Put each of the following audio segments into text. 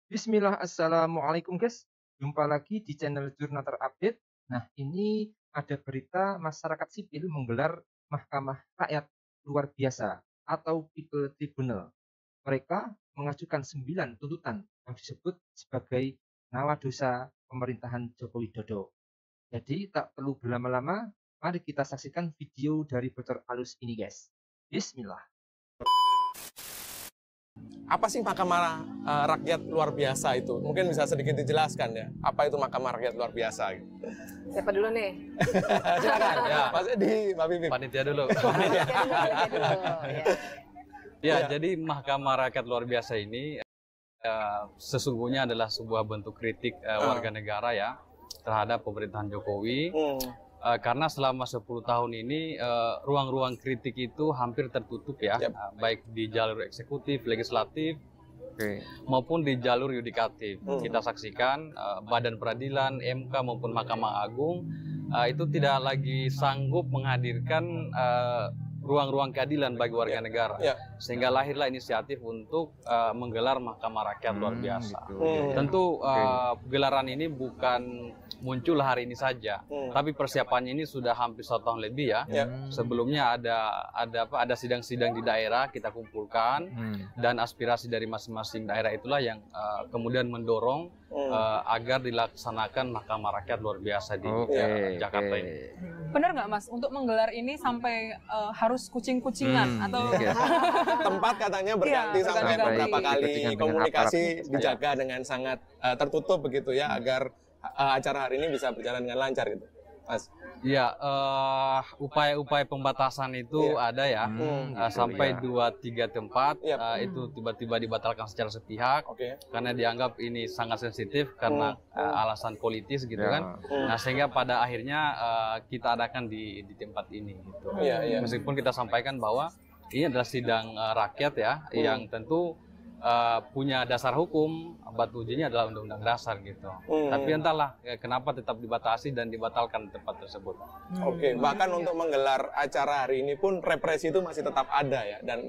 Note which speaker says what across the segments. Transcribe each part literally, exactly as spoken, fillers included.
Speaker 1: Bismillah, assalamualaikum guys. Jumpa lagi di channel Jurnal Terupdate. Nah, ini ada berita masyarakat sipil menggelar Mahkamah Rakyat luar biasa atau People Tribunal. Mereka mengajukan sembilan tuntutan yang disebut sebagai nawa dosa pemerintahan Joko Widodo. Jadi tak perlu berlama-lama, mari kita saksikan video dari Bocor Halus ini guys. Bismillah.
Speaker 2: Apa sih Mahkamah uh, Rakyat luar biasa itu? Mungkin bisa sedikit dijelaskan ya. Apa itu Mahkamah Rakyat luar biasa? Gitu.
Speaker 3: Siapa dulu nih?
Speaker 2: Silakan. Ya, Mas Edi, Mbak Bibip.
Speaker 4: Panitia dulu.
Speaker 3: Panitia dulu, panitia dulu. Ya.
Speaker 4: Ya,
Speaker 2: Ya.
Speaker 4: jadi Mahkamah Rakyat luar biasa ini uh, sesungguhnya adalah sebuah bentuk kritik uh, warga negara ya terhadap pemerintahan Jokowi.
Speaker 2: Hmm.
Speaker 4: Uh, karena selama sepuluh tahun ini uh, ruang-ruang kritik itu hampir tertutup ya,
Speaker 2: Yep.
Speaker 4: uh, baik di jalur eksekutif, legislatif,
Speaker 1: Oke.
Speaker 4: maupun di jalur yudikatif.
Speaker 2: Hmm.
Speaker 4: Kita saksikan uh, Badan Peradilan, M K maupun Mahkamah Agung uh, itu tidak lagi sanggup menghadirkan uh, ruang-ruang keadilan bagi warga
Speaker 2: Ya.
Speaker 4: negara.
Speaker 2: Ya.
Speaker 4: Sehingga lahirlah inisiatif untuk uh, menggelar Mahkamah Rakyat luar
Speaker 1: Hmm,
Speaker 4: biasa.
Speaker 1: gitu.
Speaker 2: Hmm.
Speaker 4: Tentu uh, gelaran ini bukan muncul hari ini saja,
Speaker 2: Hmm.
Speaker 4: tapi persiapannya ini sudah hampir satu tahun lebih ya.
Speaker 2: Ya.
Speaker 4: Sebelumnya ada ada apa? Ada sidang-sidang di daerah kita kumpulkan
Speaker 1: Hmm.
Speaker 4: dan aspirasi dari masing-masing daerah itulah yang uh, kemudian mendorong
Speaker 2: Hmm.
Speaker 4: uh, agar dilaksanakan Mahkamah Rakyat luar biasa di
Speaker 1: Oke,
Speaker 4: uh, Jakarta
Speaker 1: oke.
Speaker 4: ini.
Speaker 5: Benar nggak Mas, untuk menggelar ini sampai uh, harus kucing-kucingan
Speaker 1: Hmm,
Speaker 5: atau
Speaker 1: iya.
Speaker 2: Tempat katanya berganti
Speaker 5: Iya,
Speaker 2: sampai
Speaker 5: berganti-ganti.
Speaker 2: beberapa kali,
Speaker 1: Dengan- dengan
Speaker 2: komunikasi
Speaker 1: aparat.
Speaker 2: dijaga dengan sangat uh, tertutup begitu ya, agar uh, acara hari ini bisa berjalan dengan lancar gitu, Mas.
Speaker 4: Ya, uh, upaya-upaya pembatasan itu
Speaker 2: Iya.
Speaker 4: ada ya.
Speaker 2: Hmm.
Speaker 4: Uh,
Speaker 1: gitu
Speaker 4: sampai
Speaker 1: ya.
Speaker 4: dua tiga tempat
Speaker 2: Yap.
Speaker 4: uh, itu tiba-tiba dibatalkan secara sepihak
Speaker 2: Oke.
Speaker 4: karena dianggap ini sangat sensitif karena
Speaker 2: Hmm.
Speaker 4: uh, alasan politis gitu
Speaker 1: Ya.
Speaker 4: kan.
Speaker 2: Hmm.
Speaker 4: Nah, sehingga pada akhirnya uh, kita adakan di di tempat ini gitu.
Speaker 2: Iya, iya.
Speaker 4: Meskipun kita sampaikan bahwa ini adalah sidang uh, rakyat ya
Speaker 2: Hmm.
Speaker 4: yang tentu uh, punya dasar hukum, batu ujinya adalah undang-undang dasar gitu.
Speaker 2: Hmm.
Speaker 4: Tapi entahlah eh, kenapa tetap dibatasi dan dibatalkan tempat tersebut.
Speaker 2: Oke, bahkan untuk menggelar acara hari ini pun represi itu masih tetap ada ya, dan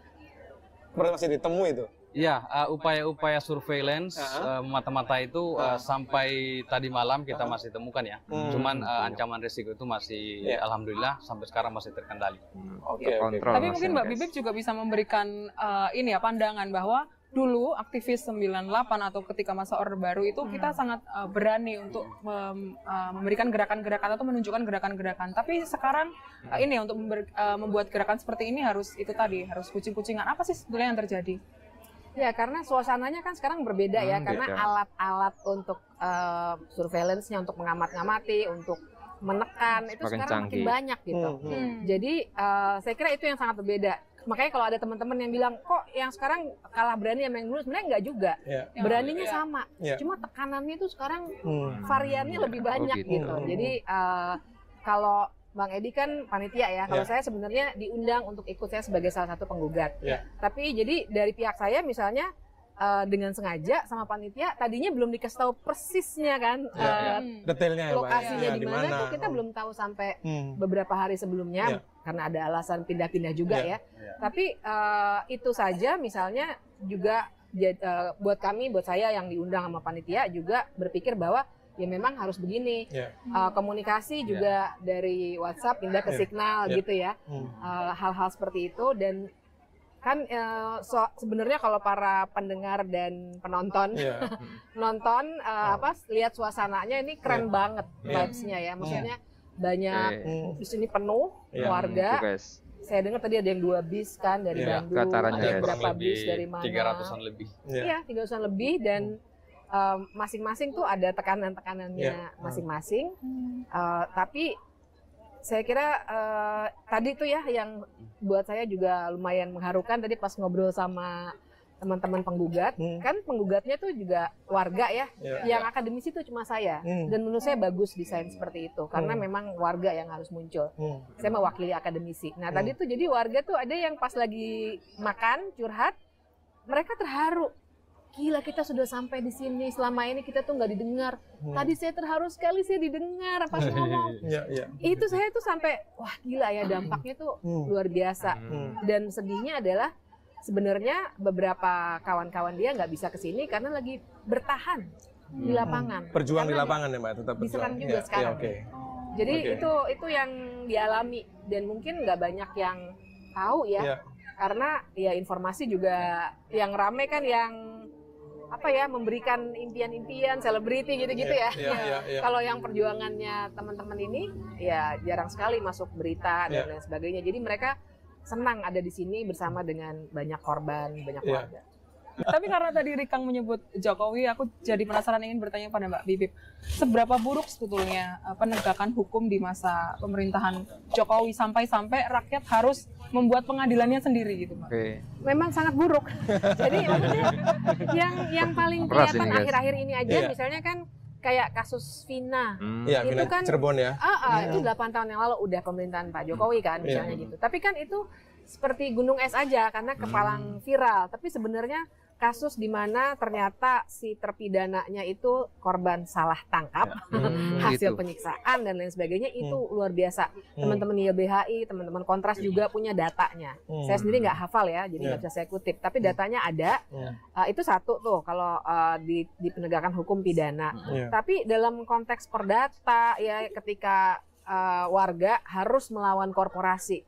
Speaker 2: masih ditemui itu.
Speaker 4: Iya, uh, upaya-upaya surveillance
Speaker 2: Uh-huh.
Speaker 4: uh, mata-mata itu uh,
Speaker 2: Uh.
Speaker 4: sampai tadi malam kita
Speaker 2: Uh-huh.
Speaker 4: masih temukan ya.
Speaker 2: Hmm.
Speaker 4: Cuman uh, ancaman risiko itu masih,
Speaker 2: Iya.
Speaker 4: alhamdulillah sampai sekarang masih terkendali.
Speaker 1: Hmm,
Speaker 2: Oke,
Speaker 1: terkontrol
Speaker 5: Tapi
Speaker 1: Mas,
Speaker 5: mungkin
Speaker 1: ya,
Speaker 5: Mbak
Speaker 1: guys.
Speaker 5: Bibip juga bisa memberikan uh, ini ya pandangan bahwa dulu aktivis sembilan puluh delapan atau ketika masa Orde Baru itu kita sangat uh, berani untuk mem- uh, memberikan gerakan-gerakan atau menunjukkan gerakan-gerakan. Tapi sekarang uh, ini untuk member- uh, membuat gerakan seperti ini harus itu tadi, harus kucing-kucingan. Apa sih sebetulnya yang terjadi?
Speaker 3: Ya, karena suasananya kan sekarang berbeda ya,
Speaker 1: Hmm,
Speaker 3: karena
Speaker 1: beda.
Speaker 3: alat-alat untuk uh, surveillance-nya, untuk mengamat-ngamati, untuk menekan, itu
Speaker 1: Semakin
Speaker 3: sekarang
Speaker 1: canggih.
Speaker 3: makin banyak gitu.
Speaker 2: Hmm, hmm.
Speaker 3: Jadi uh, saya kira itu yang sangat berbeda. Makanya kalau ada teman-teman yang bilang, kok yang sekarang kalah berani sama yang dulu, sebenarnya enggak juga.
Speaker 2: Ya.
Speaker 3: Beraninya
Speaker 5: Iya.
Speaker 3: sama,
Speaker 2: Ya.
Speaker 3: cuma tekanannya itu sekarang
Speaker 2: Hmm.
Speaker 3: variannya lebih banyak
Speaker 1: gitu.
Speaker 3: gitu. Jadi uh, kalau Bang Edi kan panitia ya, kalau
Speaker 2: Ya.
Speaker 3: saya sebenarnya diundang untuk ikut, saya sebagai salah satu penggugat.
Speaker 2: Ya.
Speaker 3: Tapi jadi dari pihak saya misalnya uh, dengan sengaja sama panitia tadinya belum dikasih tahu persisnya kan
Speaker 2: Ya, ya.
Speaker 3: uh,
Speaker 2: Detailnya ya, Pak.
Speaker 3: lokasinya
Speaker 2: Ya,
Speaker 3: di mana tuh kita belum tahu sampai
Speaker 2: Hmm.
Speaker 3: beberapa hari sebelumnya
Speaker 2: Ya.
Speaker 3: karena ada alasan pindah-pindah juga
Speaker 2: Ya.
Speaker 3: ya. Tapi uh, itu saja misalnya juga jad- uh, buat kami, buat saya yang diundang sama panitia juga berpikir bahwa ya memang harus begini.
Speaker 2: Ya.
Speaker 3: Uh, komunikasi juga dari WhatsApp pindah ke
Speaker 2: Ya.
Speaker 3: Signal
Speaker 2: Ya.
Speaker 3: gitu ya.
Speaker 2: Hmm.
Speaker 3: Uh, hal-hal seperti itu. Dan kan uh, so, sebenarnya kalau para pendengar dan penonton
Speaker 2: Ya.
Speaker 3: nonton uh,
Speaker 2: Oh.
Speaker 3: apa lihat suasananya ini keren
Speaker 2: Ya.
Speaker 3: banget
Speaker 2: Ya.
Speaker 3: vibes-nya ya. Maksudnya banyak
Speaker 1: Oke.
Speaker 2: Hmm.
Speaker 3: di sini penuh
Speaker 2: Ya.
Speaker 3: warga.
Speaker 1: Gitu, guys.
Speaker 3: Saya dengar tadi ada yang dua bis kan dari
Speaker 2: Ya,
Speaker 3: Bandung,
Speaker 1: datarannya,
Speaker 3: ada
Speaker 1: guys.
Speaker 3: beberapa bis dari mana.
Speaker 4: tiga ratusan lebih.
Speaker 2: Ya.
Speaker 3: Iya, tiga ratusan lebih dan um, masing-masing tuh ada tekanan-tekanannya
Speaker 2: Ya.
Speaker 3: masing-masing. Uh, tapi saya kira uh, tadi tuh ya yang buat saya juga lumayan mengharukan tadi pas ngobrol sama teman-teman penggugat,
Speaker 2: Hmm.
Speaker 3: kan penggugatnya tuh juga warga ya.
Speaker 2: Ya.
Speaker 3: Yang akademisi itu cuma saya.
Speaker 2: Hmm.
Speaker 3: Dan menurut saya bagus desain seperti itu karena
Speaker 2: Hmm.
Speaker 3: memang warga yang harus muncul.
Speaker 2: Hmm.
Speaker 3: Saya mewakili akademisi. Nah,
Speaker 2: Hmm.
Speaker 3: tadi tuh jadi warga tuh ada yang pas lagi makan, curhat, mereka terharu. Gila, kita sudah sampai di sini, selama ini kita tuh nggak didengar.
Speaker 2: Hmm.
Speaker 3: Tadi saya terharu sekali, saya didengar pas ngomong.
Speaker 2: Ya, ya.
Speaker 3: Itu saya tuh sampai, wah gila ya, dampaknya tuh
Speaker 2: Hmm.
Speaker 3: luar biasa.
Speaker 2: Hmm.
Speaker 3: Dan sedihnya adalah sebenarnya beberapa kawan-kawan dia nggak bisa ke sini karena lagi bertahan di lapangan.
Speaker 2: Berjuang di
Speaker 3: Karena
Speaker 2: lapangan ya Mbak, tetap berjuang.
Speaker 3: diserang juga
Speaker 2: Ya,
Speaker 3: sekarang.
Speaker 2: ya, oke.
Speaker 3: Jadi
Speaker 2: Oke.
Speaker 3: itu itu yang dialami dan mungkin nggak banyak yang tahu ya,
Speaker 2: Ya.
Speaker 3: karena ya informasi juga yang rame kan yang apa ya memberikan impian-impian selebriti gitu-gitu
Speaker 2: Iya,
Speaker 3: ya.
Speaker 2: iya, iya, iya.
Speaker 3: Kalau yang perjuangannya teman-teman ini ya jarang sekali masuk berita dan
Speaker 2: Iya.
Speaker 3: lain sebagainya. Jadi mereka senang ada di sini bersama dengan banyak korban, banyak
Speaker 2: Iya.
Speaker 3: keluarga.
Speaker 5: Tapi karena tadi Rikang menyebut Jokowi, aku jadi penasaran ingin bertanya pada Mbak Bibip, seberapa buruk sebetulnya uh, penegakan hukum di masa pemerintahan Jokowi sampai-sampai rakyat harus membuat pengadilannya sendiri gitu, Mbak?
Speaker 1: Oke.
Speaker 3: Memang sangat buruk. Jadi maksudnya yang yang paling
Speaker 1: Keras
Speaker 3: kelihatan
Speaker 1: ini, guys.
Speaker 3: akhir-akhir ini aja
Speaker 2: Iya.
Speaker 3: misalnya kan kayak kasus Vina.
Speaker 1: Hmm.
Speaker 2: Iya,
Speaker 3: Itu
Speaker 2: Vina
Speaker 3: kan-
Speaker 2: Cirebon ya.
Speaker 3: Ah, ah, itu delapan tahun yang lalu udah pemerintahan Pak Jokowi kan
Speaker 2: Iya.
Speaker 3: misalnya gitu. Tapi kan itu seperti gunung es aja karena kepalang viral. Tapi sebenarnya kasus di mana ternyata si terpidananya itu korban salah tangkap,
Speaker 1: Hmm,
Speaker 3: hasil
Speaker 1: gitu.
Speaker 3: penyiksaan dan lain sebagainya itu luar biasa.
Speaker 2: Hmm.
Speaker 3: Teman-teman Y B H I, teman-teman Kontras juga punya datanya.
Speaker 2: Hmm.
Speaker 3: Saya sendiri nggak hafal ya, jadi nggak
Speaker 2: Iya.
Speaker 3: bisa saya kutip. Tapi datanya ada.
Speaker 2: Hmm.
Speaker 3: Uh, itu satu tuh kalau uh, di, di penegakan hukum pidana.
Speaker 2: Iya.
Speaker 3: Tapi dalam konteks perdata ya ketika uh, warga harus melawan korporasi,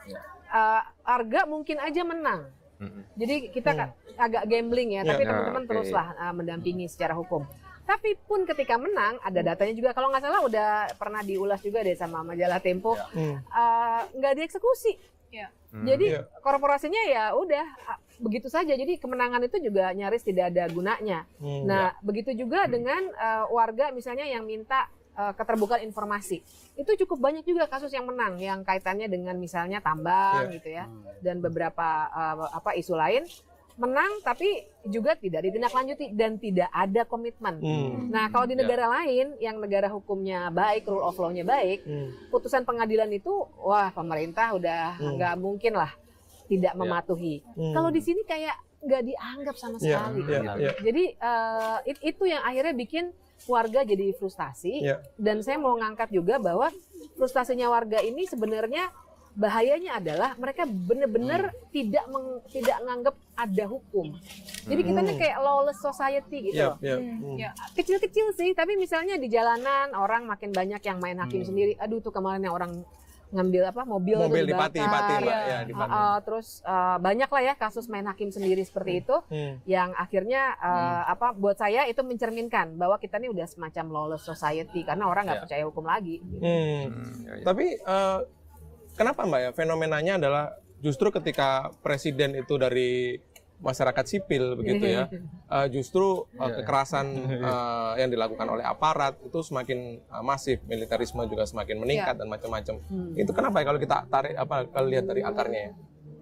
Speaker 3: uh, warga mungkin aja menang.
Speaker 1: Mm-mm.
Speaker 3: Jadi kita kan agak gambling ya,
Speaker 2: Iya.
Speaker 3: tapi
Speaker 1: Ya,
Speaker 3: teman-teman
Speaker 1: oke.
Speaker 3: teruslah uh, mendampingi secara hukum. Tapi pun ketika menang ada datanya juga. Kalau nggak salah udah pernah diulas juga deh sama majalah Tempo,
Speaker 2: Hmm.
Speaker 3: uh, nggak dieksekusi.
Speaker 1: Hmm.
Speaker 3: Jadi
Speaker 2: Iya.
Speaker 3: korporasinya ya udah uh, begitu saja. Jadi kemenangan itu juga nyaris tidak ada gunanya.
Speaker 2: Hmm.
Speaker 3: Nah, begitu juga dengan uh, warga misalnya yang minta uh, keterbukaan informasi. Itu cukup banyak juga kasus yang menang yang kaitannya dengan misalnya tambang
Speaker 2: Iya.
Speaker 3: gitu ya dan beberapa uh, apa isu lain menang tapi juga tidak ditindaklanjuti dan tidak ada komitmen.
Speaker 2: Hmm.
Speaker 3: Nah, kalau di
Speaker 4: Ya.
Speaker 3: negara lain yang negara hukumnya baik, rule of law-nya baik,
Speaker 2: Hmm.
Speaker 3: putusan pengadilan itu wah pemerintah udah
Speaker 2: Hmm.
Speaker 3: nggak mungkin lah tidak mematuhi.
Speaker 2: Hmm.
Speaker 3: Kalau di sini kayak nggak dianggap sama
Speaker 2: Iya,
Speaker 3: sekali.
Speaker 2: iya, iya.
Speaker 3: Jadi eh, it- itu yang akhirnya bikin warga jadi frustasi.
Speaker 2: Iya.
Speaker 3: Dan saya mau ngangkat juga bahwa frustasinya warga ini sebenarnya bahayanya adalah mereka benar-benar tidak meng- tidak nganggap ada hukum. Jadi kita nih
Speaker 2: Hmm.
Speaker 3: kayak lawless society gitu.
Speaker 2: Iya,
Speaker 3: loh.
Speaker 2: iya.
Speaker 5: Hmm,
Speaker 2: Hmm.
Speaker 5: ya.
Speaker 3: Kecil-kecil sih, tapi misalnya di jalanan orang makin banyak yang main hakim
Speaker 2: Hmm.
Speaker 3: sendiri. Aduh tuh kemarin yang orang ngambil apa mobil,
Speaker 2: Mobil
Speaker 3: tuh
Speaker 2: di Pati,
Speaker 3: dibakar.
Speaker 2: Pati, Mbak.
Speaker 5: Iya.
Speaker 2: Ya, di
Speaker 3: Uh,
Speaker 2: Pati.
Speaker 3: uh, terus uh, banyak lah ya kasus main hakim sendiri seperti itu
Speaker 2: Hmm.
Speaker 3: yang akhirnya uh, apa buat saya itu mencerminkan bahwa kita ini udah semacam lawless society karena orang nggak
Speaker 4: Ya.
Speaker 3: percaya hukum lagi.
Speaker 2: Hmm.
Speaker 1: Hmm, ya, ya.
Speaker 2: Tapi eh, kenapa Mbak ya fenomenanya adalah justru ketika presiden itu dari masyarakat sipil begitu ya, eh, justru eh,
Speaker 1: Iya.
Speaker 2: kekerasan eh, yang dilakukan oleh aparat itu semakin eh, masif, militerisme juga semakin meningkat dan macam-macam.
Speaker 3: Hmm.
Speaker 2: Itu kenapa ya kalau kita tarik apa kalau lihat dari akarnya ya?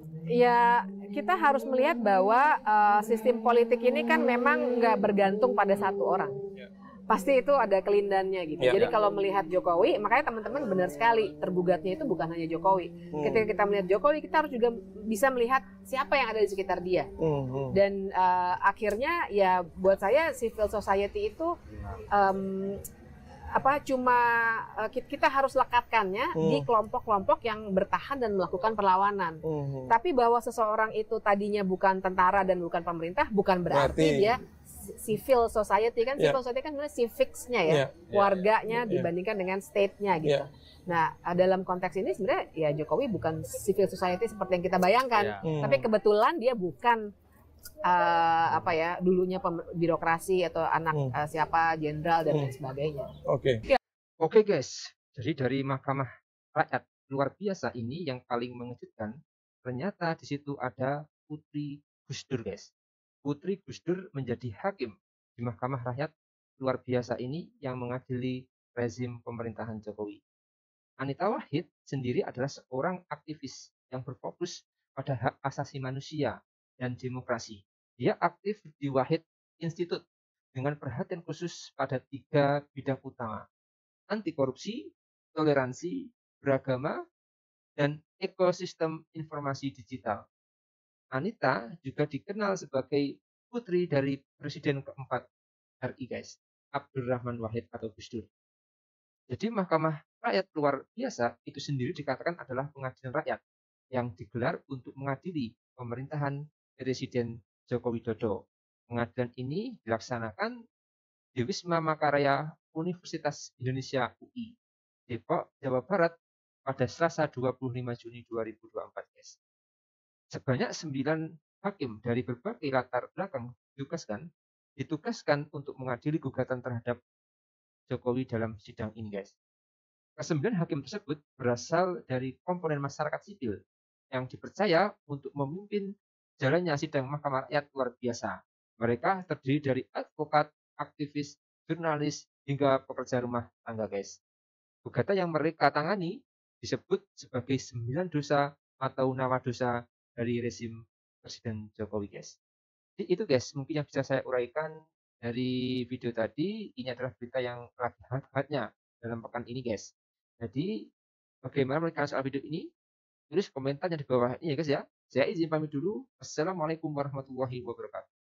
Speaker 3: Ya kita harus melihat bahwa uh, sistem politik ini kan memang nggak bergantung pada satu orang. Pasti itu ada kelindannya gitu.
Speaker 2: Ya,
Speaker 3: Jadi
Speaker 2: ya.
Speaker 3: kalau melihat Jokowi, makanya teman-teman benar sekali tergugatnya itu bukan hanya Jokowi.
Speaker 2: Hmm.
Speaker 3: Ketika kita melihat Jokowi, kita harus juga bisa melihat siapa yang ada di sekitar dia.
Speaker 2: Hmm, hmm.
Speaker 3: Dan uh, akhirnya ya buat saya civil society itu um, apa cuma uh, ki- kita harus lekatkannya
Speaker 2: Hmm.
Speaker 3: di kelompok-kelompok yang bertahan dan melakukan perlawanan.
Speaker 2: Hmm, hmm.
Speaker 3: Tapi bahwa seseorang itu tadinya bukan tentara dan bukan pemerintah bukan berarti,
Speaker 2: Berarti-
Speaker 3: dia civil society kan
Speaker 2: Ya.
Speaker 3: civil society kan sebenarnya civics-nya ya,
Speaker 2: Ya,
Speaker 3: warganya
Speaker 2: Ya.
Speaker 3: dibandingkan dengan state-nya gitu.
Speaker 2: Ya.
Speaker 3: Nah, dalam konteks ini sebenarnya ya Jokowi bukan civil society seperti yang kita bayangkan.
Speaker 4: Ya.
Speaker 2: Hmm.
Speaker 3: Tapi kebetulan dia bukan eh, apa ya dulunya pem- birokrasi atau anak
Speaker 2: Hmm.
Speaker 3: eh, siapa jenderal dan
Speaker 2: Hmm.
Speaker 3: lain sebagainya.
Speaker 2: Oke.
Speaker 1: Oke guys, jadi dari Mahkamah Rakyat luar biasa ini yang paling mengejutkan, ternyata di situ ada Putri Gus Dur guys. Putri Gus Dur menjadi hakim di Mahkamah Rakyat luar biasa ini yang mengadili rezim pemerintahan Jokowi. Anita Wahid sendiri adalah seorang aktivis yang berfokus pada hak asasi manusia dan demokrasi. Dia aktif di Wahid Institute dengan perhatian khusus pada tiga bidang utama: anti korupsi, toleransi, beragama, dan ekosistem informasi digital. Anita juga dikenal sebagai putri dari Presiden keempat R I guys, Abdurrahman Wahid atau Gus Dur. Jadi Mahkamah Rakyat luar biasa itu sendiri dikatakan adalah pengadilan rakyat yang digelar untuk mengadili pemerintahan Presiden Joko Widodo. Pengadilan ini dilaksanakan di Wisma Makaraya Universitas Indonesia U I, Depok, Jawa Barat pada Selasa dua puluh lima Juni dua ribu dua puluh empat, guys. Sebanyak sembilan hakim dari berbagai latar belakang ditugaskan, ditugaskan untuk mengadili gugatan terhadap Jokowi dalam sidang ini, guys. Kesembilan hakim tersebut berasal dari komponen masyarakat sipil yang dipercaya untuk memimpin jalannya sidang Mahkamah Rakyat luar biasa. Mereka terdiri dari advokat, aktivis, jurnalis, hingga pekerja rumah tangga, guys. Gugatan yang mereka tangani disebut sebagai sembilan dosa atau nama dosa dari rezim Presiden Jokowi, guys. Jadi itu, guys, mungkin yang bisa saya uraikan dari video tadi. Ini adalah berita yang lagi hangat-hangatnya dalam pekan ini, guys. Jadi, bagaimana menurut kalian soal video ini? Tulis komentarnya di bawah ini ya, guys ya. Saya izin pamit dulu. Assalamualaikum warahmatullahi wabarakatuh.